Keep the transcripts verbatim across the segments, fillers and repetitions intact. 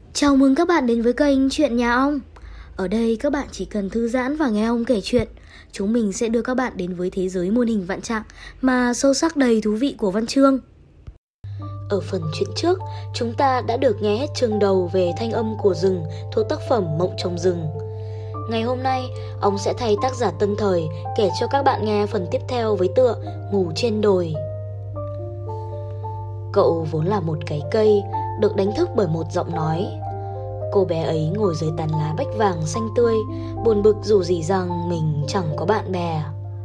Chào mừng các bạn đến với kênh Chuyện Nhà Ong. Ở đây các bạn chỉ cần thư giãn và nghe Ong kể chuyện. Chúng mình sẽ đưa các bạn đến với thế giới muôn hình vạn trạng mà sâu sắc đầy thú vị của văn chương. Ở phần chuyện trước, chúng ta đã được nghe hết chương đầu về thanh âm của rừng thuộc tác phẩm Mộng trong rừng. Ngày hôm nay, Ong sẽ thay tác giả Tân Thời kể cho các bạn nghe phần tiếp theo với tựa Ngủ trên đồi. Cậu vốn là một cái cây, được đánh thức bởi một giọng nói. Cô bé ấy ngồi dưới tán lá bách vàng xanh tươi, buồn bực rủ rỉ rằng mình chẳng có bạn bè.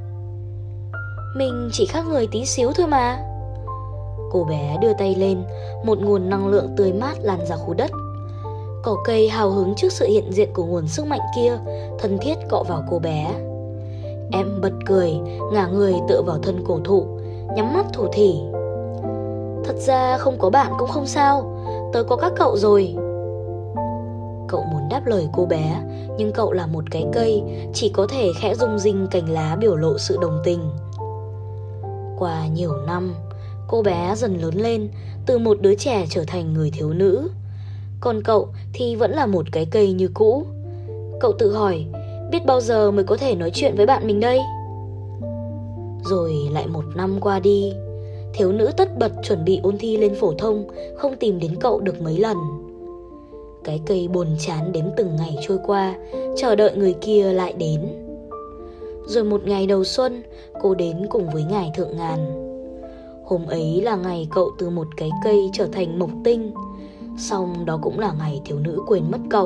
Mình chỉ khác người tí xíu thôi mà. Cô bé đưa tay lên, một nguồn năng lượng tươi mát lan ra khu đất. Cỏ cây hào hứng trước sự hiện diện của nguồn sức mạnh kia, thân thiết cọ vào cô bé. Em bật cười, ngả người tựa vào thân cổ thụ, nhắm mắt thủ thỉ. Thật ra không có bạn cũng không sao, tớ có các cậu rồi. Cậu muốn đáp lời cô bé, nhưng cậu là một cái cây, chỉ có thể khẽ rung rinh cành lá biểu lộ sự đồng tình. Qua nhiều năm, cô bé dần lớn lên, từ một đứa trẻ trở thành người thiếu nữ. Còn cậu thì vẫn là một cái cây như cũ. Cậu tự hỏi, biết bao giờ mới có thể nói chuyện với bạn mình đây? Rồi lại một năm qua đi, thiếu nữ tất bật chuẩn bị ôn thi lên phổ thông, không tìm đến cậu được mấy lần. Cái cây buồn chán đếm từng ngày trôi qua, chờ đợi người kia lại đến. Rồi một ngày đầu xuân, cô đến cùng với ngài Thượng Ngàn. Hôm ấy là ngày cậu từ một cái cây trở thành mộc tinh, song đó cũng là ngày thiếu nữ quên mất cậu.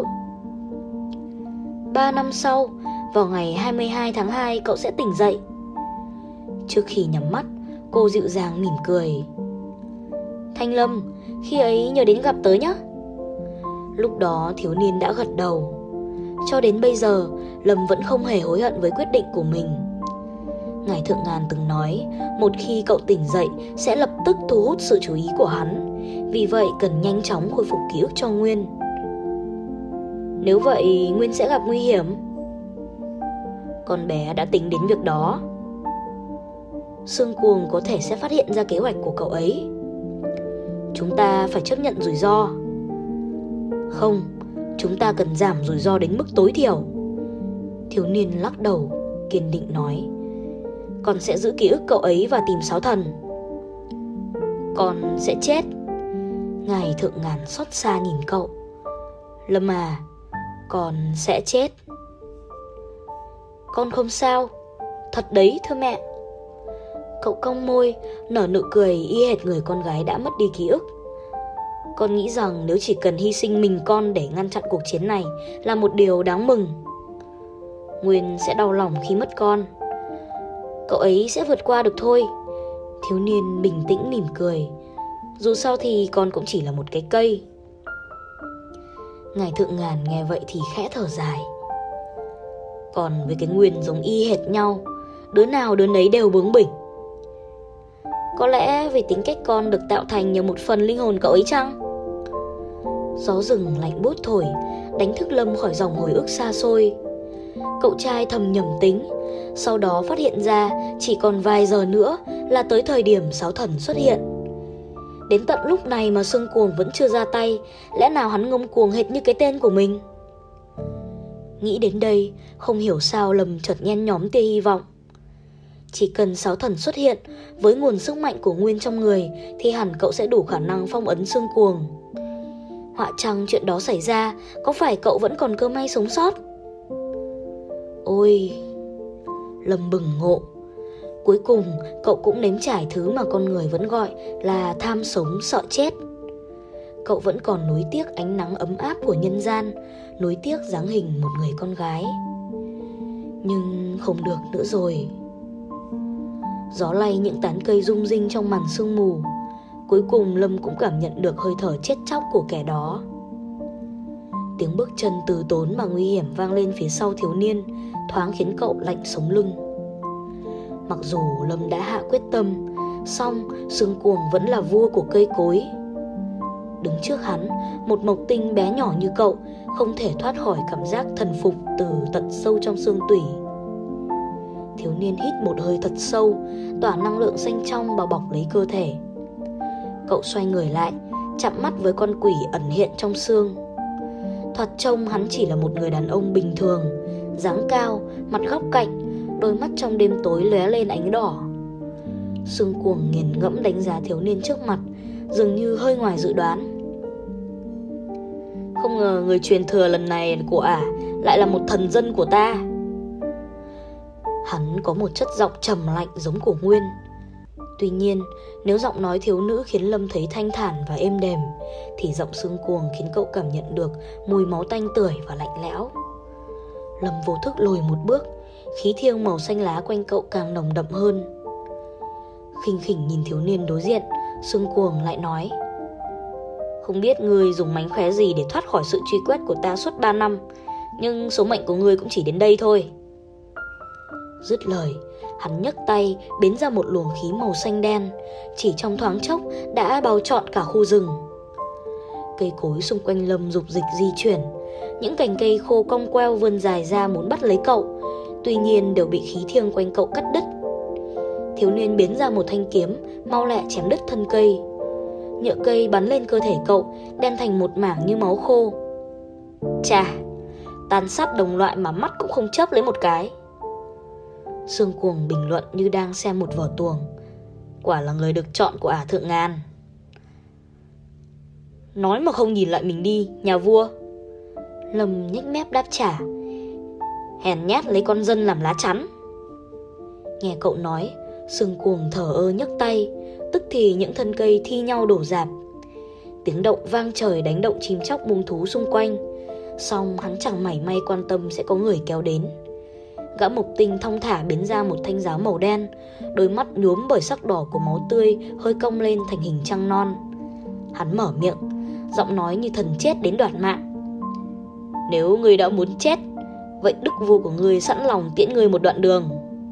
Ba năm sau, vào ngày hai mươi hai tháng hai, cậu sẽ tỉnh dậy. Trước khi nhắm mắt, cô dịu dàng mỉm cười. Thanh Lâm, khi ấy nhớ đến gặp tớ nhé. Lúc đó thiếu niên đã gật đầu. Cho đến bây giờ, Lâm vẫn không hề hối hận với quyết định của mình. Ngài Thượng Ngàn từng nói, một khi cậu tỉnh dậy sẽ lập tức thu hút sự chú ý của hắn. Vì vậy cần nhanh chóng khôi phục ký ức cho Nguyên. Nếu vậy Nguyên sẽ gặp nguy hiểm. Con bé đã tính đến việc đó. Sương Cuồng có thể sẽ phát hiện ra kế hoạch của cậu ấy. Chúng ta phải chấp nhận rủi ro. Không, chúng ta cần giảm rủi ro đến mức tối thiểu. Thiếu niên lắc đầu, kiên định nói. Con sẽ giữ ký ức cậu ấy và tìm sáo thần. Con sẽ chết. Ngài Thượng Ngàn xót xa nhìn cậu. Lâm à, con sẽ chết. Con không sao. Thật đấy thưa mẹ. Cậu cong môi, nở nụ cười y hệt người con gái đã mất đi ký ức. Con nghĩ rằng nếu chỉ cần hy sinh mình con để ngăn chặn cuộc chiến này là một điều đáng mừng. Nguyên sẽ đau lòng khi mất con. Cậu ấy sẽ vượt qua được thôi. Thiếu niên bình tĩnh mỉm cười. Dù sao thì con cũng chỉ là một cái cây. Ngài Thượng Ngàn nghe vậy thì khẽ thở dài. Còn với cái Nguyên giống y hệt nhau, đứa nào đứa nấy đều bướng bỉnh. Có lẽ vì tính cách con được tạo thành nhờ một phần linh hồn cậu ấy chăng? Gió rừng lạnh buốt thổi, đánh thức Lâm khỏi dòng hồi ức xa xôi. Cậu trai thầm nhầm tính, sau đó phát hiện ra chỉ còn vài giờ nữa là tới thời điểm sáo thần xuất hiện. Đến tận lúc này mà Sương Cuồng vẫn chưa ra tay, lẽ nào hắn ngông cuồng hệt như cái tên của mình? Nghĩ đến đây, không hiểu sao Lâm chợt nhen nhóm tia hy vọng. Chỉ cần sáo thần xuất hiện, với nguồn sức mạnh của Nguyên trong người thì hẳn cậu sẽ đủ khả năng phong ấn Sương Cuồng. Họa chăng chuyện đó xảy ra, có phải cậu vẫn còn cơ may sống sót? Ôi, Lâm bừng ngộ. Cuối cùng cậu cũng nếm trải thứ mà con người vẫn gọi là tham sống sợ chết. Cậu vẫn còn nuối tiếc ánh nắng ấm áp của nhân gian, nuối tiếc dáng hình một người con gái. Nhưng không được nữa rồi. Gió lay những tán cây rung rinh trong màn sương mù. Cuối cùng Lâm cũng cảm nhận được hơi thở chết chóc của kẻ đó. Tiếng bước chân từ tốn mà nguy hiểm vang lên phía sau thiếu niên, thoáng khiến cậu lạnh sống lưng. Mặc dù Lâm đã hạ quyết tâm, song Sương Cuồng vẫn là vua của cây cối. Đứng trước hắn, một mộc tinh bé nhỏ như cậu không thể thoát khỏi cảm giác thần phục từ tận sâu trong xương tủy. Thiếu niên hít một hơi thật sâu, tỏa năng lượng xanh trong bao bọc lấy cơ thể. Cậu xoay người lại, chạm mắt với con quỷ ẩn hiện trong xương. Thoạt trông hắn chỉ là một người đàn ông bình thường, dáng cao, mặt góc cạnh, đôi mắt trong đêm tối lóe lên ánh đỏ. Sương Cuồng nghiền ngẫm đánh giá thiếu niên trước mặt, dường như hơi ngoài dự đoán. Không ngờ người truyền thừa lần này của ả lại là một thần dân của ta. Hắn có một chất giọng trầm lạnh giống của Nguyên. Tuy nhiên, nếu giọng nói thiếu nữ khiến Lâm thấy thanh thản và êm đềm, thì giọng Sương Cuồng khiến cậu cảm nhận được mùi máu tanh tưởi và lạnh lẽo. Lâm vô thức lùi một bước, khí thiêng màu xanh lá quanh cậu càng nồng đậm hơn. Khinh khỉnh nhìn thiếu niên đối diện, Sương Cuồng lại nói: Không biết ngươi dùng mánh khóe gì để thoát khỏi sự truy quét của ta suốt ba năm, nhưng số mệnh của ngươi cũng chỉ đến đây thôi. Dứt lời, hắn nhấc tay biến ra một luồng khí màu xanh đen, chỉ trong thoáng chốc đã bao trọn cả khu rừng. Cây cối xung quanh Lâm dục dịch di chuyển, những cành cây khô cong queo vươn dài ra muốn bắt lấy cậu, tuy nhiên đều bị khí thiêng quanh cậu cắt đứt. Thiếu niên biến ra một thanh kiếm, mau lẹ chém đứt thân cây. Nhựa cây bắn lên cơ thể cậu, đen thành một mảng như máu khô. Chà, tàn sát đồng loại mà mắt cũng không chớp lấy một cái. Sương Cuồng bình luận như đang xem một vở tuồng. Quả là người được chọn của ả thượng ngàn. Nói mà không nhìn lại mình đi, nhà vua. Lâm nhếch mép đáp trả: Hèn nhát lấy con dân làm lá chắn. Nghe cậu nói, Sương Cuồng thở ơ nhấc tay, tức thì những thân cây thi nhau đổ rạp. Tiếng động vang trời đánh động chim chóc muông thú xung quanh. Song hắn chẳng mảy may quan tâm sẽ có người kéo đến. Gã mộc tinh thong thả biến ra một thanh giáo màu đen, đôi mắt nhuốm bởi sắc đỏ của máu tươi hơi cong lên thành hình trăng non. Hắn mở miệng, giọng nói như thần chết đến đoạt mạng: Nếu ngươi đã muốn chết, vậy đức vua của ngươi sẵn lòng tiễn ngươi một đoạn đường.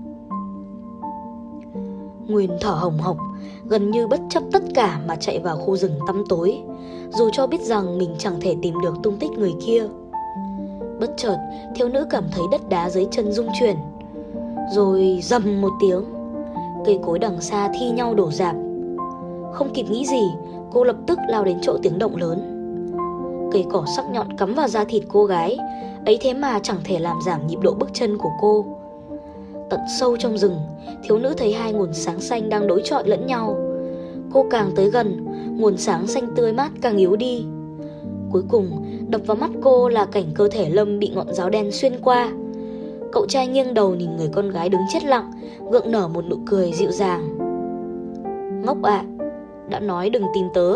Nguyên thở hồng hộc, gần như bất chấp tất cả mà chạy vào khu rừng tăm tối, dù cho biết rằng mình chẳng thể tìm được tung tích người kia. Bất chợt, thiếu nữ cảm thấy đất đá dưới chân rung chuyển. Rồi rầm một tiếng, cây cối đằng xa thi nhau đổ rạp. Không kịp nghĩ gì, cô lập tức lao đến chỗ tiếng động lớn. Cây cỏ sắc nhọn cắm vào da thịt cô gái, ấy thế mà chẳng thể làm giảm nhịp độ bước chân của cô. Tận sâu trong rừng, thiếu nữ thấy hai nguồn sáng xanh đang đối chọi lẫn nhau. Cô càng tới gần, nguồn sáng xanh tươi mát càng yếu đi. Cuối cùng, đập vào mắt cô là cảnh cơ thể Lâm bị ngọn giáo đen xuyên qua. Cậu trai nghiêng đầu nhìn người con gái đứng chết lặng, gượng nở một nụ cười dịu dàng. Ngốc ạ, à, đã nói đừng tìm tớ.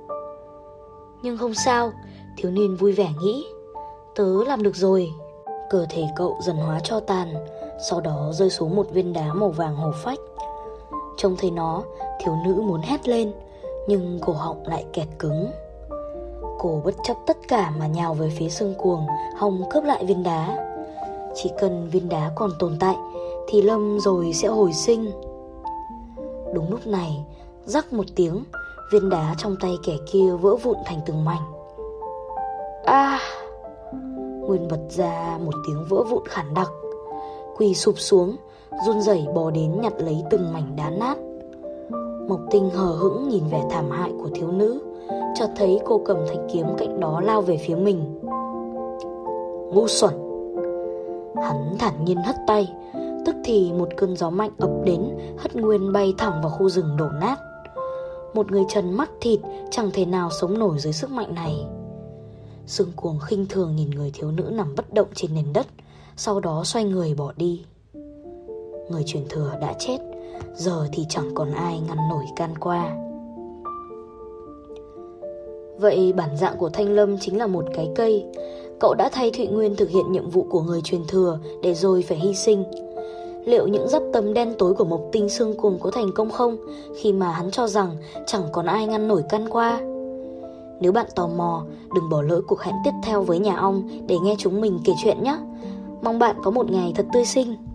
Nhưng không sao, thiếu niên vui vẻ nghĩ, tớ làm được rồi. Cơ thể cậu dần hóa tro tàn, sau đó rơi xuống một viên đá màu vàng hổ phách. Trông thấy nó, thiếu nữ muốn hét lên, nhưng cổ họng lại kẹt cứng. Cô bất chấp tất cả mà nhào về phía Sương Cuồng, hòng cướp lại viên đá. Chỉ cần viên đá còn tồn tại thì Lâm rồi sẽ hồi sinh. Đúng lúc này, rắc một tiếng, viên đá trong tay kẻ kia vỡ vụn thành từng mảnh. A! À! Nguyên bật ra một tiếng vỡ vụn khản đặc, quỳ sụp xuống, run rẩy bò đến nhặt lấy từng mảnh đá nát. Mộc Tinh hờ hững nhìn vẻ thảm hại của thiếu nữ, chợt thấy cô cầm thanh kiếm cạnh đó lao về phía mình. Ngu xuẩn! Hắn thản nhiên hất tay, tức thì một cơn gió mạnh ập đến, hất Nguyên bay thẳng vào khu rừng đổ nát. Một người trần mắt thịt chẳng thể nào sống nổi dưới sức mạnh này. Sương Cuồng khinh thường nhìn người thiếu nữ nằm bất động trên nền đất, sau đó xoay người bỏ đi. Người truyền thừa đã chết, giờ thì chẳng còn ai ngăn nổi can qua. Vậy bản dạng của Thanh Lâm chính là một cái cây. Cậu đã thay Thụy Nguyên thực hiện nhiệm vụ của người truyền thừa, để rồi phải hy sinh. Liệu những giáp tấm đen tối của Mộc Tinh Sương Cuồng có thành công không, khi mà hắn cho rằng chẳng còn ai ngăn nổi can qua? Nếu bạn tò mò, đừng bỏ lỡ cuộc hẹn tiếp theo với nhà ong để nghe chúng mình kể chuyện nhé. Mong bạn có một ngày thật tươi sinh.